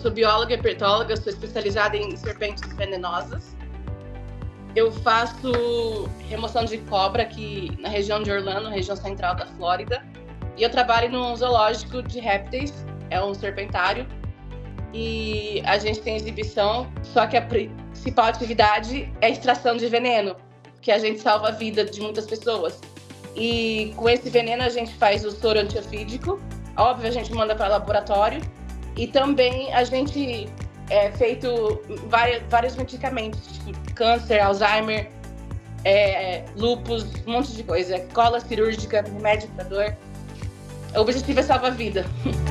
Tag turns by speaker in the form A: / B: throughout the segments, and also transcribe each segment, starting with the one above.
A: sou bióloga e herpetóloga, sou especializada em serpentes venenosas. Eu faço remoção de cobra aqui na região de Orlando, região central da Flórida. E eu trabalho num zoológico de répteis, é um serpentário. E a gente tem exibição, só que a principal atividade é a extração de veneno, que a gente salva a vida de muitas pessoas. E com esse veneno a gente faz o soro antiofídico, óbvio, a gente manda para laboratório. E também a gente feito vários medicamentos, tipo câncer, Alzheimer, lúpus, um monte de coisa. Cola cirúrgica, remédio para dor. O objetivo é salvar a vida.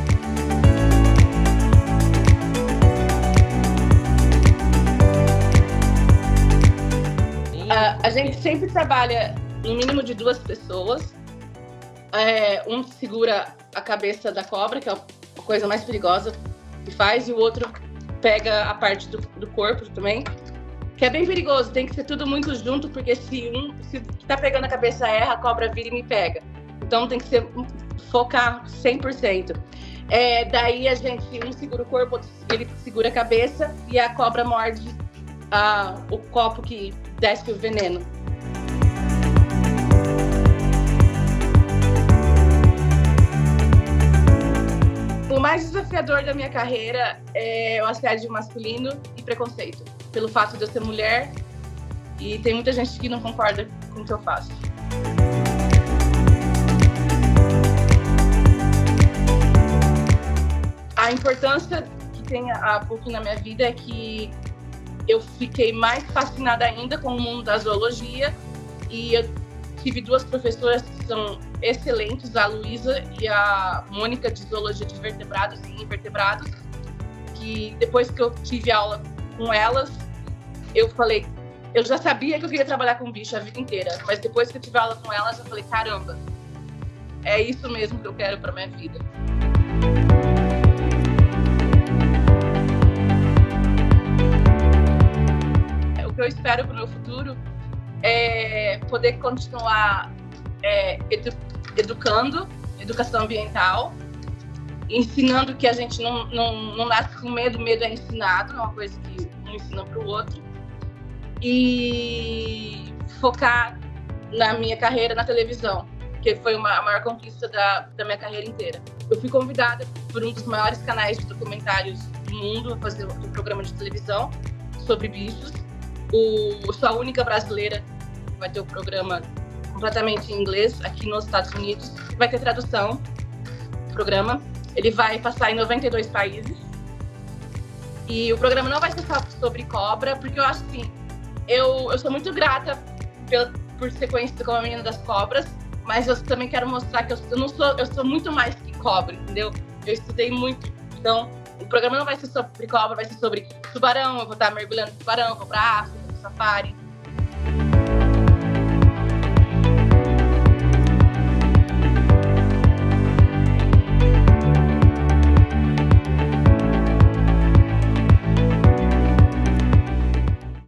A: A gente sempre trabalha no mínimo de 2 pessoas. Um segura a cabeça da cobra, que é a coisa mais perigosa que faz, e o outro pega a parte do corpo também, que é bem perigoso. Tem que ser tudo muito junto, porque se tá pegando a cabeça erra, a cobra vira e me pega. Então tem que focar 100%. Daí a gente, um segura o corpo, ele segura a cabeça e a cobra morde o copo que desce o veneno. O mais desafiador da minha carreira é o assédio masculino e preconceito, pelo fato de eu ser mulher, e tem muita gente que não concorda com o que eu faço. A importância que tem a PUC na minha vida é que eu fiquei mais fascinada ainda com o mundo da zoologia, e eu tive 2 professoras que são excelentes, a Luísa e a Mônica, de Zoologia de Vertebrados e Invertebrados, que depois que eu tive aula com elas, eu falei, eu já sabia que eu queria trabalhar com bicho a vida inteira, mas depois que eu tive aula com elas, eu falei, caramba, é isso mesmo que eu quero para minha vida. O que eu espero para o meu futuro é poder continuar educando, educação ambiental, ensinando que a gente não nasce com medo, medo é ensinado, é uma coisa que um ensina para o outro, e focar na minha carreira na televisão, que foi a maior conquista da minha carreira inteira. Eu fui convidada por um dos maiores canais de documentários do mundo a fazer um programa de televisão sobre bichos. Sou a única brasileira que vai ter o programa completamente em inglês aqui nos Estados Unidos. Vai ter tradução do programa. Ele vai passar em 92 países. E o programa não vai ser só sobre cobra, porque eu acho assim, eu sou muito grata por ser conhecida como a menina das cobras, mas eu também quero mostrar que eu sou muito mais que cobra, entendeu? Eu estudei muito. Então, o programa não vai ser sobre cobra, vai ser sobre tubarão. Eu vou estar mergulhando no tubarão, vou pra África, no safari.